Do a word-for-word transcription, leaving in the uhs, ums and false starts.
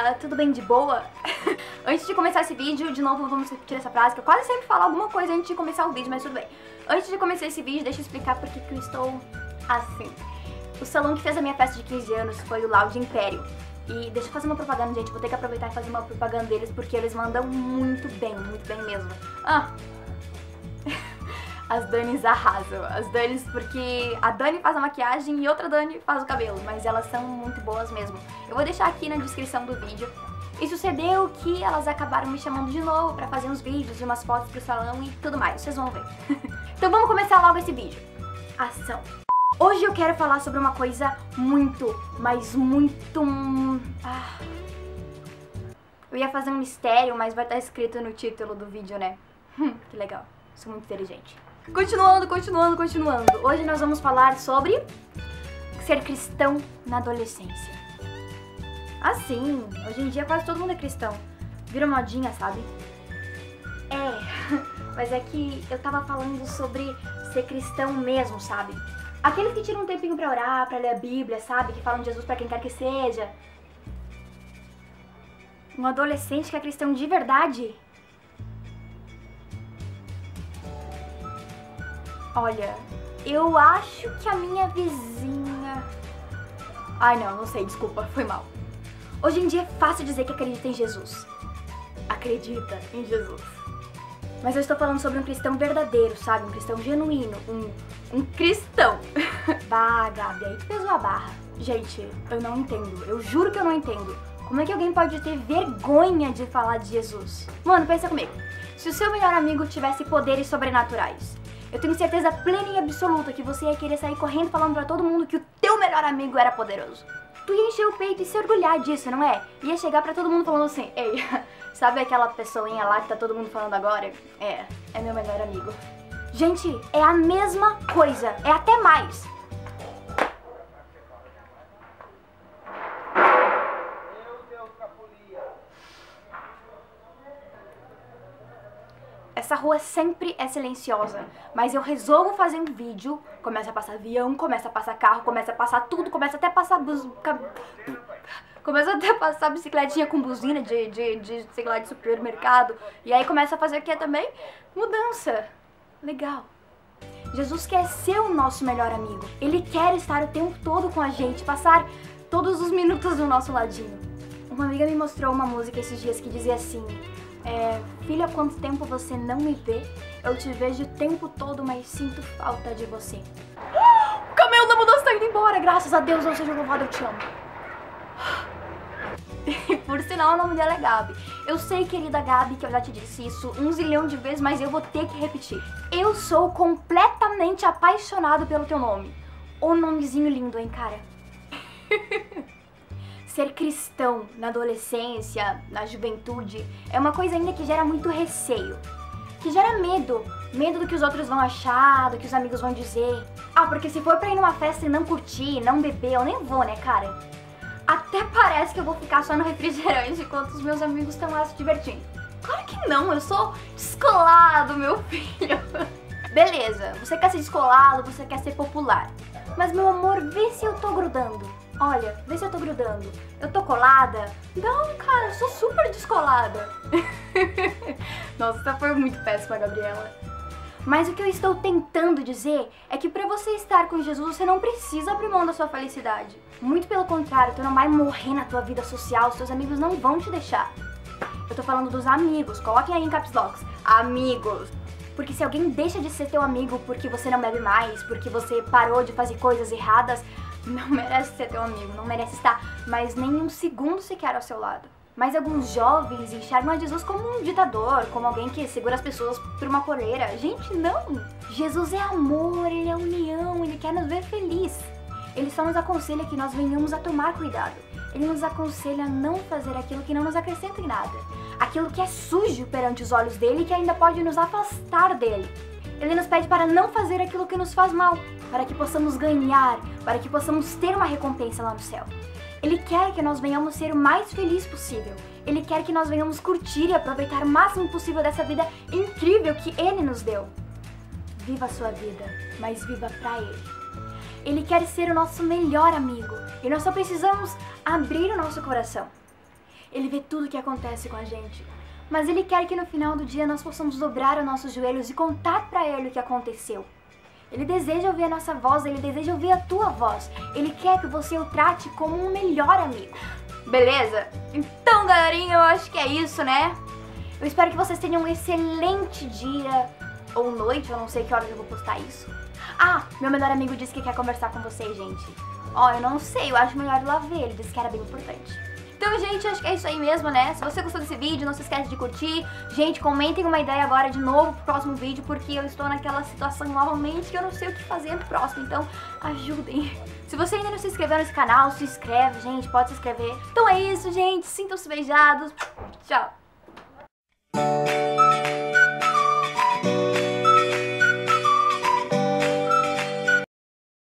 Tá tudo bem de boa? Antes de começar esse vídeo, de novo vamos repetir essa frase, que eu quase sempre falo alguma coisa antes de começar o vídeo, mas tudo bem. Antes de começar esse vídeo, deixa eu explicar por que eu estou assim. O salão que fez a minha festa de quinze anos foi o Loud Império. E deixa eu fazer uma propaganda, gente, vou ter que aproveitar e fazer uma propaganda deles, porque eles mandam muito bem, muito bem mesmo. Ah! As Danis arrasam, as Danis, porque a Dani faz a maquiagem e outra Dani faz o cabelo, mas elas são muito boas mesmo. Eu vou deixar aqui na descrição do vídeo. E sucedeu que elas acabaram me chamando de novo pra fazer uns vídeos e umas fotos pro salão e tudo mais, vocês vão ver. Então vamos começar logo esse vídeo. Ação! Hoje eu quero falar sobre uma coisa muito, mas muito... Ah. Eu ia fazer um mistério, mas vai estar escrito no título do vídeo, né? Hum, que legal, sou muito inteligente. Continuando, continuando, continuando. Hoje nós vamos falar sobre ser cristão na adolescência. Assim, hoje em dia quase todo mundo é cristão. Vira modinha, sabe? É, mas é que eu tava falando sobre ser cristão mesmo, sabe? Aqueles que tiram um tempinho pra orar, pra ler a Bíblia, sabe? Que falam de Jesus pra quem quer que seja. Um adolescente que é cristão de verdade. Olha, eu acho que a minha vizinha... Ai não, não sei, desculpa, foi mal. Hoje em dia é fácil dizer que acredita em Jesus. Acredita em Jesus. Mas eu estou falando sobre um cristão verdadeiro, sabe? Um cristão genuíno, um, um cristão. Bah, Gabi, aí tu pesou a barra. Gente, eu não entendo, eu juro que eu não entendo. Como é que alguém pode ter vergonha de falar de Jesus? Mano, pensa comigo. Se o seu melhor amigo tivesse poderes sobrenaturais, eu tenho certeza plena e absoluta que você ia querer sair correndo falando pra todo mundo que o teu melhor amigo era poderoso. Tu ia encher o peito e se orgulhar disso, não é? Ia chegar pra todo mundo falando assim, ei, sabe aquela pessoinha lá que tá todo mundo falando agora? É, é meu melhor amigo. Gente, é a mesma coisa, é até mais. Essa rua sempre é silenciosa, mas eu resolvo fazer um vídeo, começa a passar avião, começa a passar carro, começa a passar tudo, começa até a passar bus... começa até a passar bicicletinha com buzina de, de, de, sei lá, de supermercado, e aí começa a fazer o que também? Mudança. Legal. Jesus quer ser o nosso melhor amigo, Ele quer estar o tempo todo com a gente, passar todos os minutos do nosso ladinho. Uma amiga me mostrou uma música esses dias que dizia assim... É, filha, há quanto tempo você não me vê? Eu te vejo o tempo todo, mas sinto falta de você. O caminhão da mudança tá indo embora, graças a Deus, não seja louvado, eu te amo. E por sinal, o nome dela é Gabi. Eu sei, querida Gabi, que eu já te disse isso um zilhão de vezes, mas eu vou ter que repetir. Eu sou completamente apaixonado pelo teu nome. Ô nomezinho lindo, hein, cara? Ser cristão na adolescência, na juventude, é uma coisa ainda que gera muito receio. Que gera medo. Medo do que os outros vão achar, do que os amigos vão dizer. Ah, porque se for pra ir numa festa e não curtir, não beber, eu nem vou, né, cara? Até parece que eu vou ficar só no refrigerante enquanto os meus amigos estão lá se divertindo. Claro que não, eu sou descolado, meu filho. Beleza, você quer ser descolado, você quer ser popular. Mas, meu amor, vê se eu tô grudando. Olha, vê se eu tô grudando. Eu tô colada? Não, cara, eu sou super descolada. Nossa, essa foi muito péssima, Gabriela. Mas o que eu estou tentando dizer é que pra você estar com Jesus, você não precisa abrir mão da sua felicidade. Muito pelo contrário, tu não vai morrer na tua vida social, seus amigos não vão te deixar. Eu tô falando dos amigos, coloquem aí em caps locks. Amigos. Porque se alguém deixa de ser teu amigo porque você não bebe mais, porque você parou de fazer coisas erradas, não merece ser teu amigo, não merece estar mais nem um segundo sequer ao seu lado. Mas alguns jovens enxergam a Jesus como um ditador, como alguém que segura as pessoas por uma coleira. Gente, não! Jesus é amor, Ele é união, Ele quer nos ver felizes. Ele só nos aconselha que nós venhamos a tomar cuidado. Ele nos aconselha a não fazer aquilo que não nos acrescenta em nada. Aquilo que é sujo perante os olhos dele e que ainda pode nos afastar dele. Ele nos pede para não fazer aquilo que nos faz mal, para que possamos ganhar, para que possamos ter uma recompensa lá no céu. Ele quer que nós venhamos ser o mais feliz possível. Ele quer que nós venhamos curtir e aproveitar o máximo possível dessa vida incrível que Ele nos deu. Viva a sua vida, mas viva pra Ele. Ele quer ser o nosso melhor amigo e nós só precisamos abrir o nosso coração. Ele vê tudo que acontece com a gente. Mas Ele quer que no final do dia nós possamos dobrar os nossos joelhos e contar pra Ele o que aconteceu. Ele deseja ouvir a nossa voz, Ele deseja ouvir a tua voz. Ele quer que você o trate como um melhor amigo. Beleza? Então, galerinha, eu acho que é isso, né? Eu espero que vocês tenham um excelente dia ou noite, eu não sei que horas eu vou postar isso. Ah, meu melhor amigo disse que quer conversar com vocês, gente. Ó, eu não sei, eu acho melhor ir lá ver, ele disse que era bem importante. Então, gente, acho que é isso aí mesmo, né? Se você gostou desse vídeo, não se esquece de curtir. Gente, comentem uma ideia agora de novo pro próximo vídeo, porque eu estou naquela situação novamente que eu não sei o que fazer no próximo, então ajudem. Se você ainda não se inscreveu nesse canal, se inscreve, gente, pode se inscrever. Então é isso, gente, sintam-se beijados. Tchau.